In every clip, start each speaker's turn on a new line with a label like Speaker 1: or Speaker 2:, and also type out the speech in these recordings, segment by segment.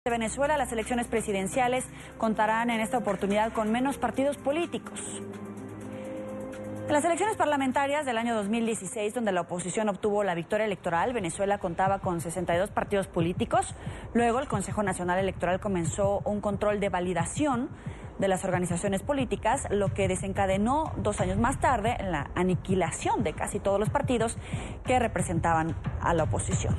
Speaker 1: De Venezuela, las elecciones presidenciales contarán en esta oportunidad con menos partidos políticos. En las elecciones parlamentarias del año 2016, donde la oposición obtuvo la victoria electoral, Venezuela contaba con 62 partidos políticos. Luego, el Consejo Nacional Electoral comenzó un control de validación de las organizaciones políticas, lo que desencadenó 2 años más tarde la aniquilación de casi todos los partidos que representaban a la oposición.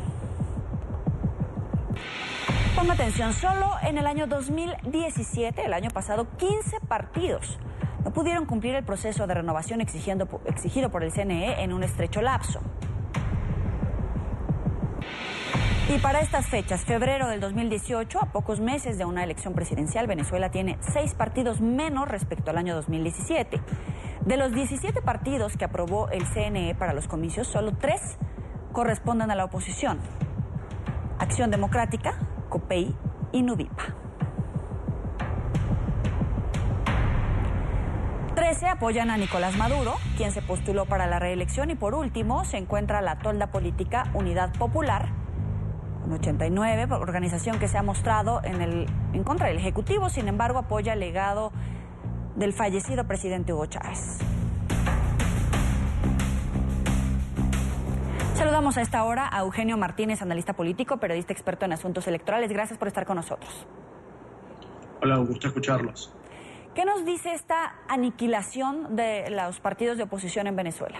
Speaker 1: Ponga atención, solo en el año 2017, el año pasado, 15 partidos no pudieron cumplir el proceso de renovación exigido por el CNE en un estrecho lapso. Y para estas fechas, febrero del 2018, a pocos meses de una elección presidencial, Venezuela tiene 6 partidos menos respecto al año 2017. De los 17 partidos que aprobó el CNE para los comicios, solo 3 corresponden a la oposición: Acción Democrática, COPEI y NUVIPA. 13 apoyan a Nicolás Maduro, quien se postuló para la reelección, y por último se encuentra la tolda política Unidad Popular, con 89, organización que se ha mostrado en contra del Ejecutivo, sin embargo apoya el legado del fallecido presidente Hugo Chávez. Saludamos a esta hora a Eugenio Martínez, analista político, periodista experto en asuntos electorales. Gracias por estar con nosotros.
Speaker 2: Hola, un gusto escucharlos.
Speaker 1: ¿Qué nos dice esta aniquilación de los partidos de oposición en Venezuela?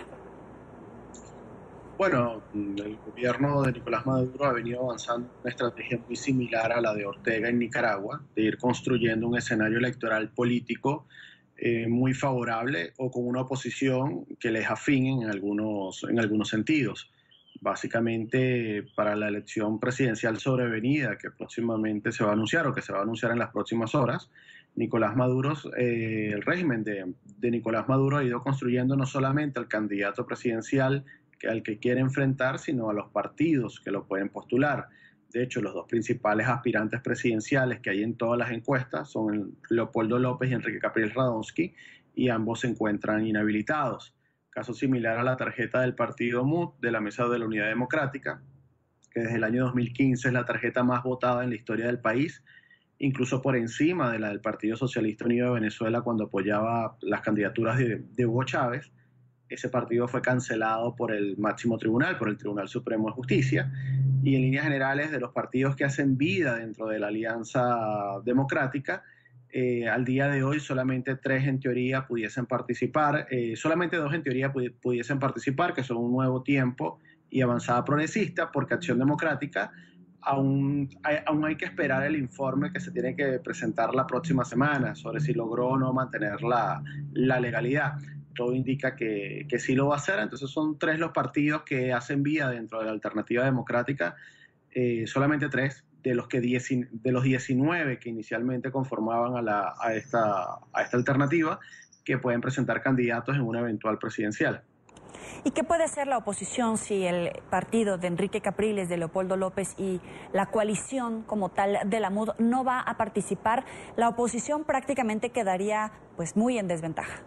Speaker 2: Bueno, el gobierno de Nicolás Maduro ha venido avanzando una estrategia muy similar a la de Ortega en Nicaragua, de ir construyendo un escenario electoral político muy favorable o con una oposición que les afín en algunos sentidos. Básicamente, para la elección presidencial sobrevenida que próximamente se va a anunciar o que se va a anunciar en las próximas horas, Nicolás Maduro, el régimen de Nicolás Maduro ha ido construyendo no solamente al candidato presidencial al que quiere enfrentar, sino a los partidos que lo pueden postular. De hecho, los 2 principales aspirantes presidenciales que hay en todas las encuestas son Leopoldo López y Enrique Capriles Radonsky, y ambos se encuentran inhabilitados. Caso similar a la tarjeta del partido MUD, de la Mesa de la Unidad Democrática, que desde el año 2015 es la tarjeta más votada en la historia del país, incluso por encima de la del Partido Socialista Unido de Venezuela cuando apoyaba las candidaturas de Hugo Chávez. Ese partido fue cancelado por el máximo tribunal, por el Tribunal Supremo de Justicia, y en líneas generales, de los partidos que hacen vida dentro de la Alianza Democrática, al día de hoy solamente 3 en teoría pudiesen participar, solamente 2 en teoría pudiesen participar, que son Un Nuevo Tiempo y Avanzada Progresista, porque Acción Democrática aún hay que esperar el informe que se tiene que presentar la próxima semana sobre si logró o no mantener la legalidad. Todo indica que sí lo va a hacer. Entonces son 3 los partidos que hacen vida dentro de la alternativa democrática, solamente 3 de los 19 que inicialmente conformaban a esta alternativa, que pueden presentar candidatos en una eventual presidencial.
Speaker 1: ¿Y qué puede hacer la oposición si el partido de Enrique Capriles, de Leopoldo López y la coalición como tal de la MUD no va a participar? La oposición prácticamente quedaría pues muy en desventaja.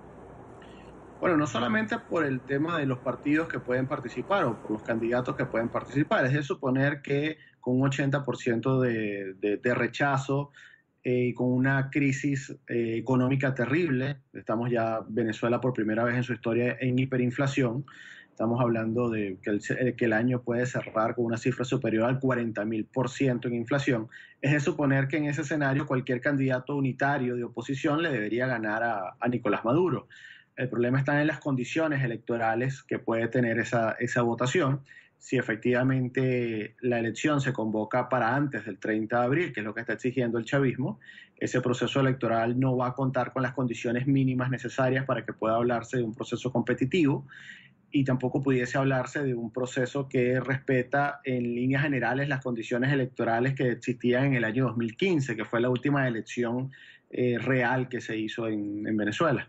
Speaker 2: Bueno, no solamente por el tema de los partidos que pueden participar o por los candidatos que pueden participar, es de suponer que con un 80% de rechazo y con una crisis económica terrible, estamos ya Venezuela por primera vez en su historia en hiperinflación, estamos hablando de que el año puede cerrar con una cifra superior al 40.000% en inflación, es de suponer que en ese escenario cualquier candidato unitario de oposición le debería ganar a Nicolás Maduro. El problema está en las condiciones electorales que puede tener esa votación. Si efectivamente la elección se convoca para antes del 30 de abril, que es lo que está exigiendo el chavismo, ese proceso electoral no va a contar con las condiciones mínimas necesarias para que pueda hablarse de un proceso competitivo, y tampoco pudiese hablarse de un proceso que respeta en líneas generales las condiciones electorales que existían en el año 2015, que fue la última elección real que se hizo en Venezuela.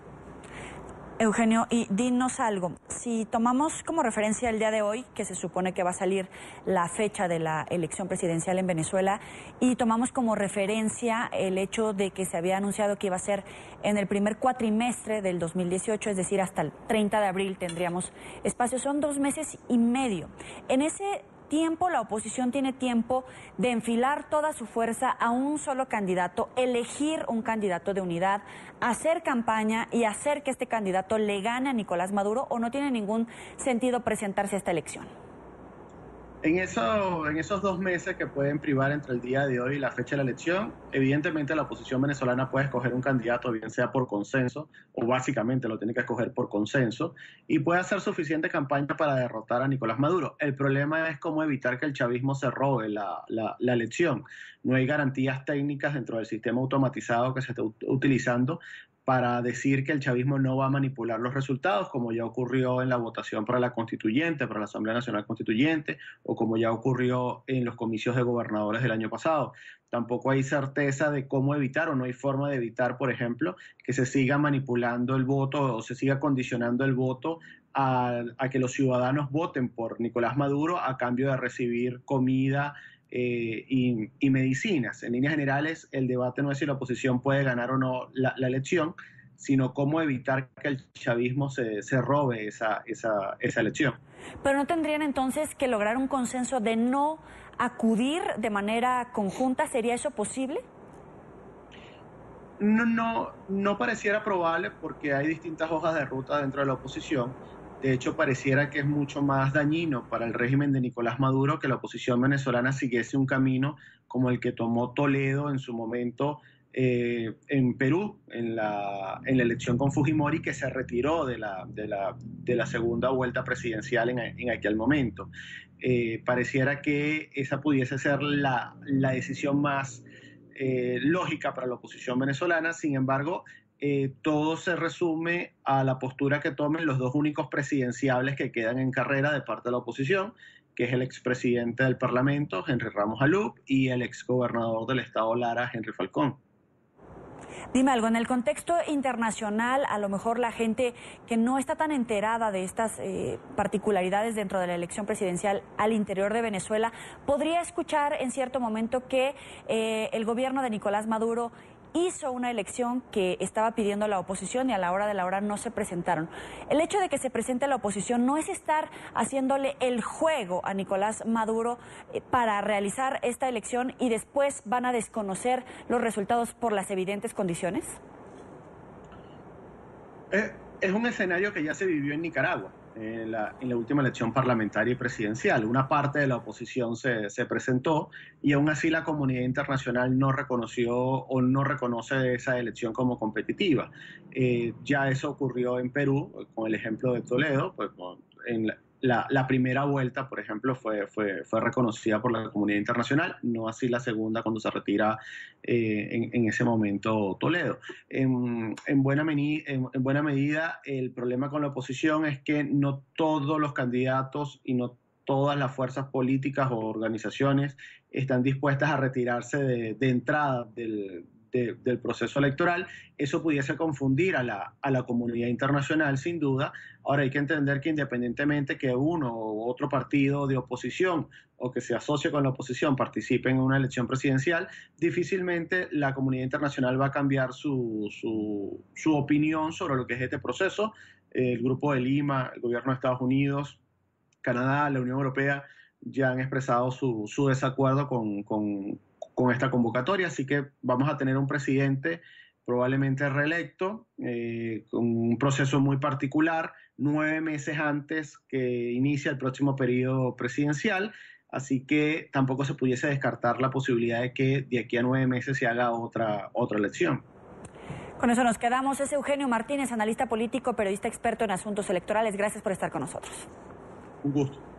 Speaker 1: Eugenio, y dinos algo, si tomamos como referencia el día de hoy, que se supone que va a salir la fecha de la elección presidencial en Venezuela, y tomamos como referencia el hecho de que se había anunciado que iba a ser en el primer cuatrimestre del 2018, es decir, hasta el 30 de abril tendríamos espacio, son 2 meses y medio. En ese tiempo, la oposición tiene tiempo de enfilar toda su fuerza a un solo candidato, elegir un candidato de unidad, hacer campaña y hacer que este candidato le gane a Nicolás Maduro, ¿o no tiene ningún sentido presentarse a esta elección?
Speaker 2: En esos 2 meses que pueden privar entre el día de hoy y la fecha de la elección, evidentemente la oposición venezolana puede escoger un candidato, bien sea por consenso, o básicamente lo tiene que escoger por consenso, y puede hacer suficiente campaña para derrotar a Nicolás Maduro. El problema es cómo evitar que el chavismo se robe la elección. No hay garantías técnicas dentro del sistema automatizado que se está utilizando para decir que el chavismo no va a manipular los resultados, como ya ocurrió en la votación para la constituyente, para la Asamblea Nacional Constituyente, o como ya ocurrió en los comicios de gobernadores del año pasado. Tampoco hay certeza de cómo evitar, o no hay forma de evitar, por ejemplo, que se siga manipulando el voto o se siga condicionando el voto a que los ciudadanos voten por Nicolás Maduro a cambio de recibir comida y medicinas. En líneas generales, el debate no es si la oposición puede ganar o no la elección, sino cómo evitar que el chavismo se robe esa elección.
Speaker 1: Pero ¿no tendrían entonces que lograr un consenso de no acudir de manera conjunta? ¿Sería eso posible?
Speaker 2: No pareciera probable, porque hay distintas hojas de ruta dentro de la oposición. De hecho, pareciera que es mucho más dañino para el régimen de Nicolás Maduro que la oposición venezolana siguiese un camino como el que tomó Toledo en su momento en Perú, en la elección con Fujimori, que se retiró de la segunda vuelta presidencial en aquel momento. Pareciera que esa pudiese ser la decisión más lógica para la oposición venezolana. Sin embargo, todo se resume a la postura que tomen los dos únicos presidenciables que quedan en carrera de parte de la oposición, que es el expresidente del Parlamento, Henry Ramos Alup, y el exgobernador del estado Lara, Henry Falcón.
Speaker 1: Dime algo, en el contexto internacional, a lo mejor la gente que no está tan enterada de estas particularidades dentro de la elección presidencial al interior de Venezuela, podría escuchar en cierto momento que el gobierno de Nicolás Maduro hizo una elección que estaba pidiendo la oposición y a la hora de la hora no se presentaron. El hecho de que se presente la oposición no es estar haciéndole el juego a Nicolás Maduro para realizar esta elección y después van a desconocer los resultados por las evidentes condiciones.
Speaker 2: Es un escenario que ya se vivió en Nicaragua. En la última elección parlamentaria y presidencial. Una parte de la oposición se presentó y aún así la comunidad internacional no reconoció o no reconoce esa elección como competitiva. Ya eso ocurrió en Perú, con el ejemplo de Toledo, pues en la primera vuelta, por ejemplo, fue reconocida por la comunidad internacional, no así la segunda cuando se retira en ese momento Toledo. En buena medida, el problema con la oposición es que no todos los candidatos y no todas las fuerzas políticas o organizaciones están dispuestas a retirarse de entrada del proceso electoral. Eso pudiese confundir a la comunidad internacional, sin duda. Ahora hay que entender que independientemente que uno u otro partido de oposición o que se asocie con la oposición participe en una elección presidencial, difícilmente la comunidad internacional va a cambiar su opinión sobre lo que es este proceso. El Grupo de Lima, el gobierno de Estados Unidos, Canadá, la Unión Europea ya han expresado su desacuerdo con esta convocatoria, así que vamos a tener un presidente probablemente reelecto, con un proceso muy particular, 9 meses antes que inicia el próximo periodo presidencial, así que tampoco se pudiese descartar la posibilidad de que de aquí a 9 meses se haga otra elección.
Speaker 1: Con eso nos quedamos. Es Eugenio Martínez, analista político, periodista experto en asuntos electorales. Gracias por estar con nosotros.
Speaker 2: Un gusto.